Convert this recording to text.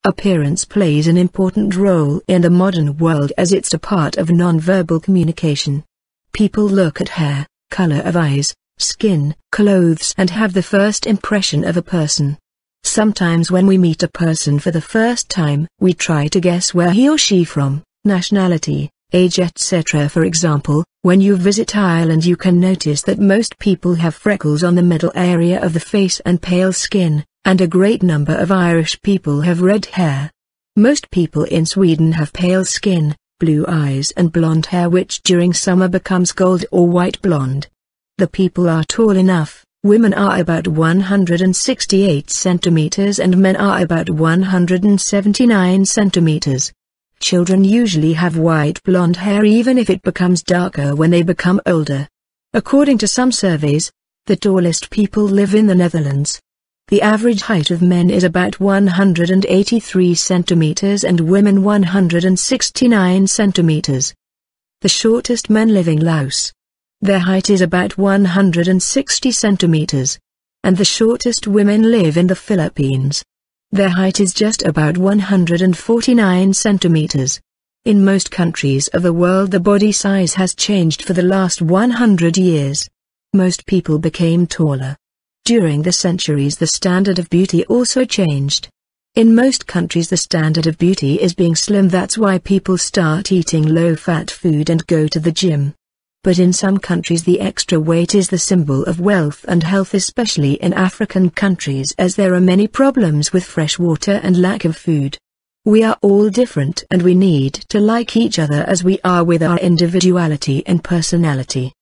Appearance plays an important role in the modern world as it's a part of non-verbal communication. People look at hair, color of eyes, skin, clothes and have the first impression of a person. Sometimes when we meet a person for the first time, we try to guess where he or she from, nationality, age etc. For example, when you visit Ireland you can notice that most people have freckles on the middle area of the face and pale skin, and a great number of Irish people have red hair. Most people in Sweden have pale skin, blue eyes and blonde hair which during summer becomes gold or white blonde. The people are tall enough, women are about 168 centimeters and men are about 179 centimeters. Children usually have white blonde hair even if it becomes darker when they become older. According to some surveys, the tallest people live in the Netherlands. The average height of men is about 183 centimeters and women 169 centimeters. The shortest men live in Laos. Their height is about 160 centimeters. And the shortest women live in the Philippines. Their height is just about 149 centimeters. In most countries of the world the body size has changed for the last 100 years. Most people became taller. During the centuries the standard of beauty also changed. In most countries the standard of beauty is being slim, that's why people start eating low-fat food and go to the gym. But in some countries the extra weight is the symbol of wealth and health, especially in African countries as there are many problems with fresh water and lack of food. We are all different and we need to like each other as we are with our individuality and personality.